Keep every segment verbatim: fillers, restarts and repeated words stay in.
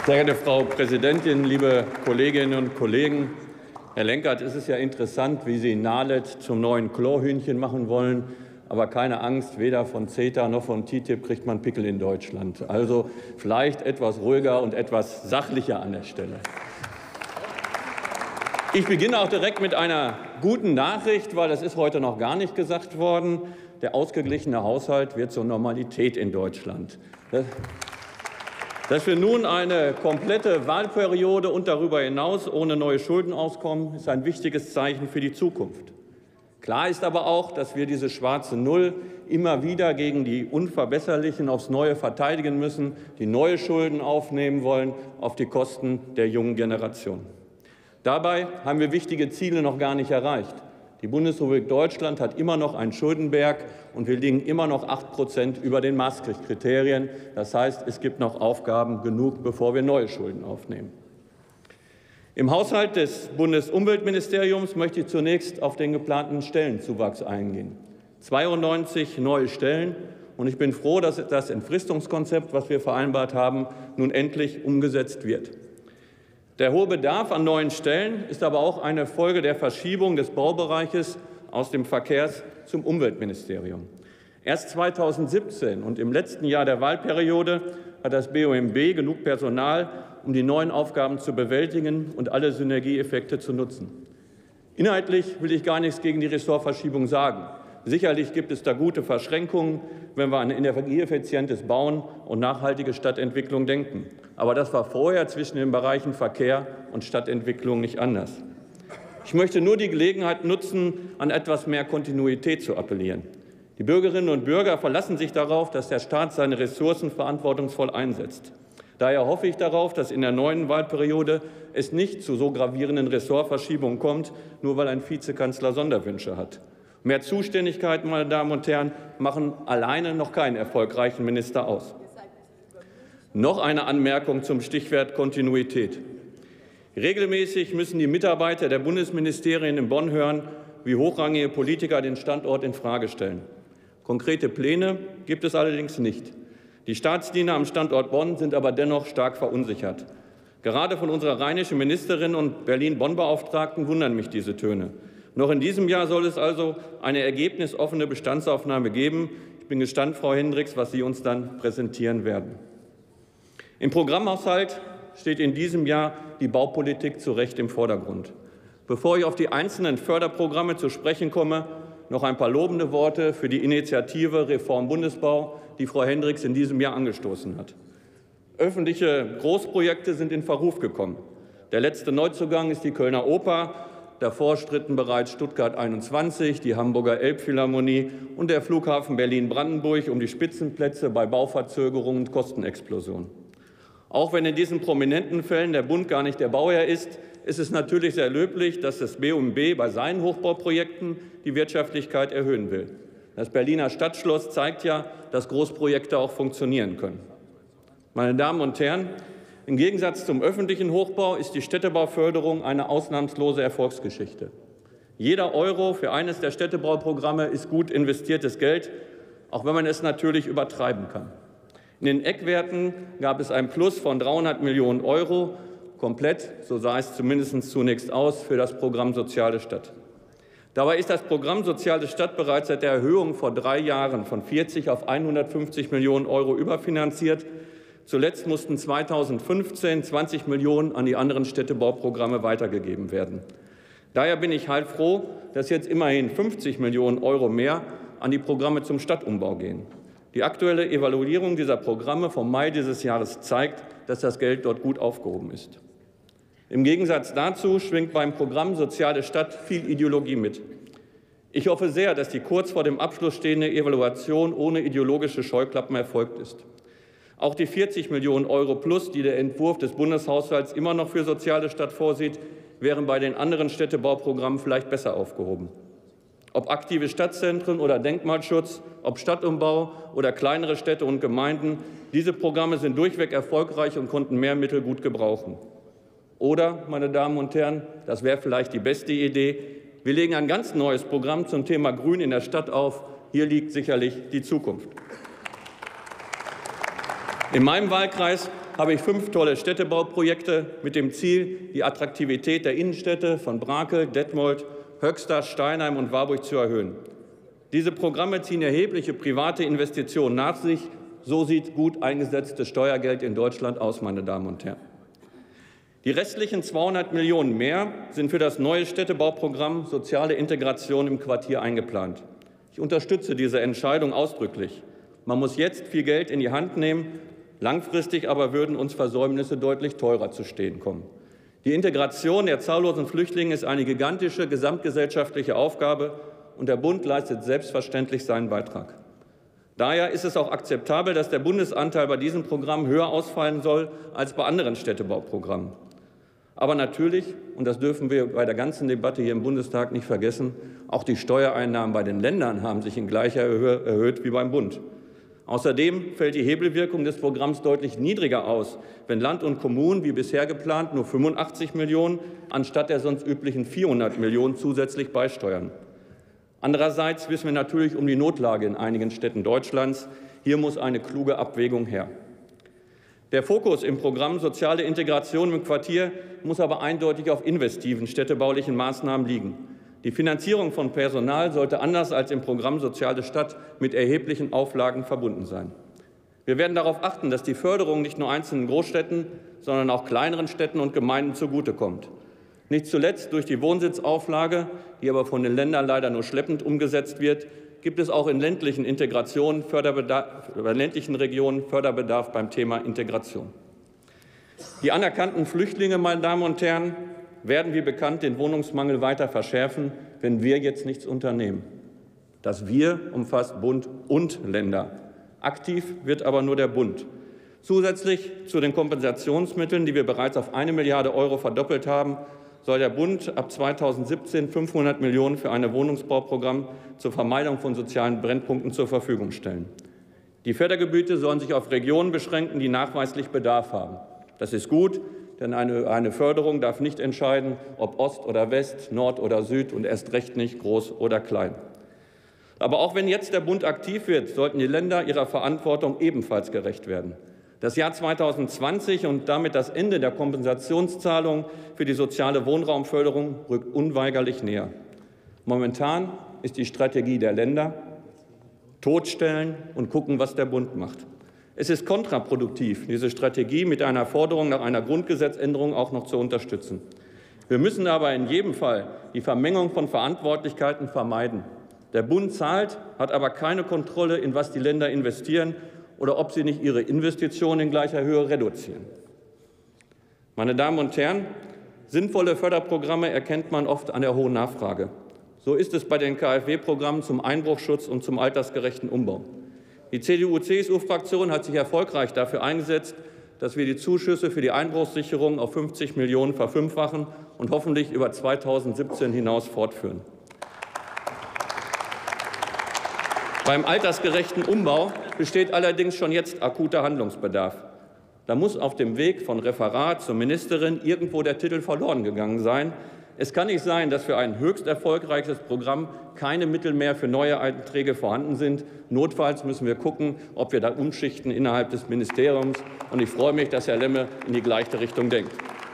Sehr geehrte Frau Präsidentin, liebe Kolleginnen und Kollegen! Herr Lenkert, es ist ja interessant, wie Sie Nahlet zum neuen Chlorhühnchen machen wollen. Aber keine Angst, weder von CETA noch von T T I P kriegt man Pickel in Deutschland. Also vielleicht etwas ruhiger und etwas sachlicher an der Stelle. Ich beginne auch direkt mit einer guten Nachricht, weil das ist heute noch gar nicht gesagt worden. Der ausgeglichene Haushalt wird zur Normalität in Deutschland. Dass wir nun eine komplette Wahlperiode und darüber hinaus ohne neue Schulden auskommen, ist ein wichtiges Zeichen für die Zukunft. Klar ist aber auch, dass wir diese schwarze Null immer wieder gegen die Unverbesserlichen aufs Neue verteidigen müssen, die neue Schulden aufnehmen wollen auf die Kosten der jungen Generation. Dabei haben wir wichtige Ziele noch gar nicht erreicht. Die Bundesrepublik Deutschland hat immer noch einen Schuldenberg, und wir liegen immer noch acht Prozent über den Maastricht-Kriterien. Das heißt, es gibt noch Aufgaben genug, bevor wir neue Schulden aufnehmen. Im Haushalt des Bundesumweltministeriums möchte ich zunächst auf den geplanten Stellenzuwachs eingehen. zweiundneunzig neue Stellen, und ich bin froh, dass das Entfristungskonzept, was wir vereinbart haben, nun endlich umgesetzt wird. Der hohe Bedarf an neuen Stellen ist aber auch eine Folge der Verschiebung des Baubereiches aus dem Verkehrs- zum Umweltministerium. Erst zweitausendsiebzehn und im letzten Jahr der Wahlperiode hat das B U M B genug Personal, um die neuen Aufgaben zu bewältigen und alle Synergieeffekte zu nutzen. Inhaltlich will ich gar nichts gegen die Ressortverschiebung sagen. Sicherlich gibt es da gute Verschränkungen, wenn wir an energieeffizientes Bauen und nachhaltige Stadtentwicklung denken. Aber das war vorher zwischen den Bereichen Verkehr und Stadtentwicklung nicht anders. Ich möchte nur die Gelegenheit nutzen, an etwas mehr Kontinuität zu appellieren. Die Bürgerinnen und Bürger verlassen sich darauf, dass der Staat seine Ressourcen verantwortungsvoll einsetzt. Daher hoffe ich darauf, dass in der neuen Wahlperiode es nicht zu so gravierenden Ressortverschiebungen kommt, nur weil ein Vizekanzler Sonderwünsche hat. Mehr Zuständigkeiten, meine Damen und Herren, machen alleine noch keinen erfolgreichen Minister aus. Noch eine Anmerkung zum Stichwort Kontinuität. Regelmäßig müssen die Mitarbeiter der Bundesministerien in Bonn hören, wie hochrangige Politiker den Standort infrage stellen. Konkrete Pläne gibt es allerdings nicht. Die Staatsdiener am Standort Bonn sind aber dennoch stark verunsichert. Gerade von unserer rheinischen Ministerin und Berlin-Bonn-Beauftragten wundern mich diese Töne. Noch in diesem Jahr soll es also eine ergebnisoffene Bestandsaufnahme geben. Ich bin gespannt, Frau Hendricks, was Sie uns dann präsentieren werden. Im Programmhaushalt steht in diesem Jahr die Baupolitik zu Recht im Vordergrund. Bevor ich auf die einzelnen Förderprogramme zu sprechen komme, noch ein paar lobende Worte für die Initiative Reform Bundesbau, die Frau Hendricks in diesem Jahr angestoßen hat. Öffentliche Großprojekte sind in Verruf gekommen. Der letzte Neuzugang ist die Kölner Oper. Davor stritten bereits Stuttgart einundzwanzig, die Hamburger Elbphilharmonie und der Flughafen Berlin-Brandenburg um die Spitzenplätze bei Bauverzögerungen und Kostenexplosionen. Auch wenn in diesen prominenten Fällen der Bund gar nicht der Bauherr ist, ist es natürlich sehr löblich, dass das B U M B bei seinen Hochbauprojekten die Wirtschaftlichkeit erhöhen will. Das Berliner Stadtschloss zeigt ja, dass Großprojekte auch funktionieren können. Meine Damen und Herren, im Gegensatz zum öffentlichen Hochbau ist die Städtebauförderung eine ausnahmslose Erfolgsgeschichte. Jeder Euro für eines der Städtebauprogramme ist gut investiertes Geld, auch wenn man es natürlich übertreiben kann. In den Eckwerten gab es ein Plus von dreihundert Millionen Euro, komplett, so sah es zumindest zunächst aus, für das Programm Soziale Stadt. Dabei ist das Programm Soziale Stadt bereits seit der Erhöhung vor drei Jahren von vierzig auf hundertfünfzig Millionen Euro überfinanziert. Zuletzt mussten zweitausendfünfzehn zwanzig Millionen an die anderen Städtebauprogramme weitergegeben werden. Daher bin ich heilfroh, dass jetzt immerhin fünfzig Millionen Euro mehr an die Programme zum Stadtumbau gehen. Die aktuelle Evaluierung dieser Programme vom Mai dieses Jahres zeigt, dass das Geld dort gut aufgehoben ist. Im Gegensatz dazu schwingt beim Programm Soziale Stadt viel Ideologie mit. Ich hoffe sehr, dass die kurz vor dem Abschluss stehende Evaluation ohne ideologische Scheuklappen erfolgt ist. Auch die vierzig Millionen Euro plus, die der Entwurf des Bundeshaushalts immer noch für Soziale Stadt vorsieht, wären bei den anderen Städtebauprogrammen vielleicht besser aufgehoben. Ob aktive Stadtzentren oder Denkmalschutz, ob Stadtumbau oder kleinere Städte und Gemeinden, diese Programme sind durchweg erfolgreich und konnten mehr Mittel gut gebrauchen. Oder, meine Damen und Herren, das wäre vielleicht die beste Idee, wir legen ein ganz neues Programm zum Thema Grün in der Stadt auf. Hier liegt sicherlich die Zukunft. In meinem Wahlkreis habe ich fünf tolle Städtebauprojekte mit dem Ziel, die Attraktivität der Innenstädte von Brakel, Detmold, Höxter, Steinheim und Warburg zu erhöhen. Diese Programme ziehen erhebliche private Investitionen nach sich. So sieht gut eingesetztes Steuergeld in Deutschland aus, meine Damen und Herren. Die restlichen zweihundert Millionen mehr sind für das neue Städtebauprogramm Soziale Integration im Quartier eingeplant. Ich unterstütze diese Entscheidung ausdrücklich. Man muss jetzt viel Geld in die Hand nehmen. Langfristig aber würden uns Versäumnisse deutlich teurer zu stehen kommen. Die Integration der zahllosen Flüchtlinge ist eine gigantische gesamtgesellschaftliche Aufgabe, und der Bund leistet selbstverständlich seinen Beitrag. Daher ist es auch akzeptabel, dass der Bundesanteil bei diesem Programm höher ausfallen soll als bei anderen Städtebauprogrammen. Aber natürlich, und das dürfen wir bei der ganzen Debatte hier im Bundestag nicht vergessen, auch die Steuereinnahmen bei den Ländern haben sich in gleicher Höhe erhöht wie beim Bund. Außerdem fällt die Hebelwirkung des Programms deutlich niedriger aus, wenn Land und Kommunen wie bisher geplant nur fünfundachtzig Millionen anstatt der sonst üblichen vierhundert Millionen zusätzlich beisteuern. Andererseits wissen wir natürlich um die Notlage in einigen Städten Deutschlands. Hier muss eine kluge Abwägung her. Der Fokus im Programm Soziale Integration im Quartier muss aber eindeutig auf investiven städtebaulichen Maßnahmen liegen. Die Finanzierung von Personal sollte anders als im Programm Soziale Stadt mit erheblichen Auflagen verbunden sein. Wir werden darauf achten, dass die Förderung nicht nur einzelnen Großstädten, sondern auch kleineren Städten und Gemeinden zugutekommt. Nicht zuletzt durch die Wohnsitzauflage, die aber von den Ländern leider nur schleppend umgesetzt wird, gibt es auch in ländlichen Integrationen, Förderbedarf, in ländlichen Regionen Förderbedarf beim Thema Integration. Die anerkannten Flüchtlinge, meine Damen und Herren, werden wie bekannt den Wohnungsmangel weiter verschärfen, wenn wir jetzt nichts unternehmen. Das Wir umfasst Bund und Länder. Aktiv wird aber nur der Bund. Zusätzlich zu den Kompensationsmitteln, die wir bereits auf eine Milliarde Euro verdoppelt haben, soll der Bund ab zweitausendsiebzehn fünfhundert Millionen für ein Wohnungsbauprogramm zur Vermeidung von sozialen Brennpunkten zur Verfügung stellen. Die Fördergebiete sollen sich auf Regionen beschränken, die nachweislich Bedarf haben. Das ist gut, denn eine, eine Förderung darf nicht entscheiden, ob Ost oder West, Nord oder Süd und erst recht nicht groß oder klein. Aber auch wenn jetzt der Bund aktiv wird, sollten die Länder ihrer Verantwortung ebenfalls gerecht werden. Das Jahr zweitausendzwanzig und damit das Ende der Kompensationszahlungen für die soziale Wohnraumförderung rückt unweigerlich näher. Momentan ist die Strategie der Länder totstellen und gucken, was der Bund macht. Es ist kontraproduktiv, diese Strategie mit einer Forderung nach einer Grundgesetzänderung auch noch zu unterstützen. Wir müssen aber in jedem Fall die Vermengung von Verantwortlichkeiten vermeiden. Der Bund zahlt, hat aber keine Kontrolle, in was die Länder investieren oder ob sie nicht ihre Investitionen in gleicher Höhe reduzieren. Meine Damen und Herren, sinnvolle Förderprogramme erkennt man oft an der hohen Nachfrage. So ist es bei den K f W-Programmen zum Einbruchschutz und zum altersgerechten Umbau. Die C D U C S U-Fraktion hat sich erfolgreich dafür eingesetzt, dass wir die Zuschüsse für die Einbruchssicherung auf fünfzig Millionen verfünffachen und hoffentlich über zweitausendsiebzehn hinaus fortführen. Beim altersgerechten Umbau besteht allerdings schon jetzt akuter Handlungsbedarf. Da muss auf dem Weg von Referat zur Ministerin irgendwo der Titel verloren gegangen sein. Es kann nicht sein, dass für ein höchst erfolgreiches Programm keine Mittel mehr für neue Einträge vorhanden sind. Notfalls müssen wir gucken, ob wir da umschichten innerhalb des Ministeriums. Und ich freue mich, dass Herr Lemme in die gleiche Richtung denkt.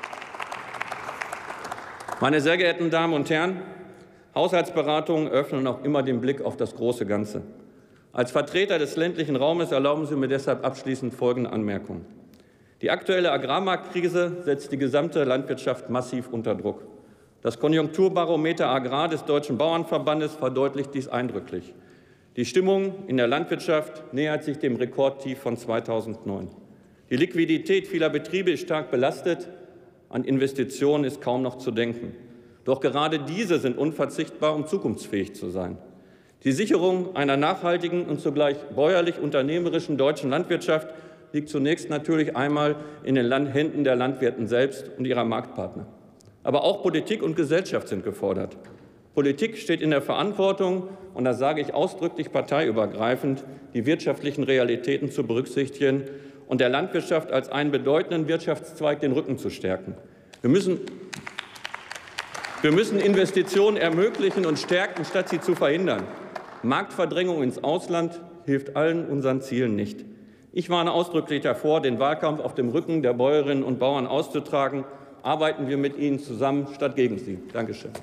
Meine sehr geehrten Damen und Herren, Haushaltsberatungen öffnen auch immer den Blick auf das große Ganze. Als Vertreter des ländlichen Raumes erlauben Sie mir deshalb abschließend folgende Anmerkung. Die aktuelle Agrarmarktkrise setzt die gesamte Landwirtschaft massiv unter Druck. Das Konjunkturbarometer Agrar des Deutschen Bauernverbandes verdeutlicht dies eindrücklich. Die Stimmung in der Landwirtschaft nähert sich dem Rekordtief von zweitausendneun. Die Liquidität vieler Betriebe ist stark belastet. An Investitionen ist kaum noch zu denken. Doch gerade diese sind unverzichtbar, um zukunftsfähig zu sein. Die Sicherung einer nachhaltigen und zugleich bäuerlich-unternehmerischen deutschen Landwirtschaft liegt zunächst natürlich einmal in den Händen der Landwirte selbst und ihrer Marktpartner. Aber auch Politik und Gesellschaft sind gefordert. Politik steht in der Verantwortung, und das sage ich ausdrücklich parteiübergreifend, die wirtschaftlichen Realitäten zu berücksichtigen und der Landwirtschaft als einen bedeutenden Wirtschaftszweig den Rücken zu stärken. Wir müssen Wir müssen Investitionen ermöglichen und stärken, statt sie zu verhindern. Marktverdrängung ins Ausland hilft allen unseren Zielen nicht. Ich warne ausdrücklich davor, den Wahlkampf auf dem Rücken der Bäuerinnen und Bauern auszutragen. Arbeiten wir mit ihnen zusammen statt gegen sie. Dankeschön.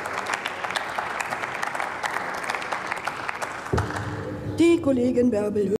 Die Kollegin Bärbel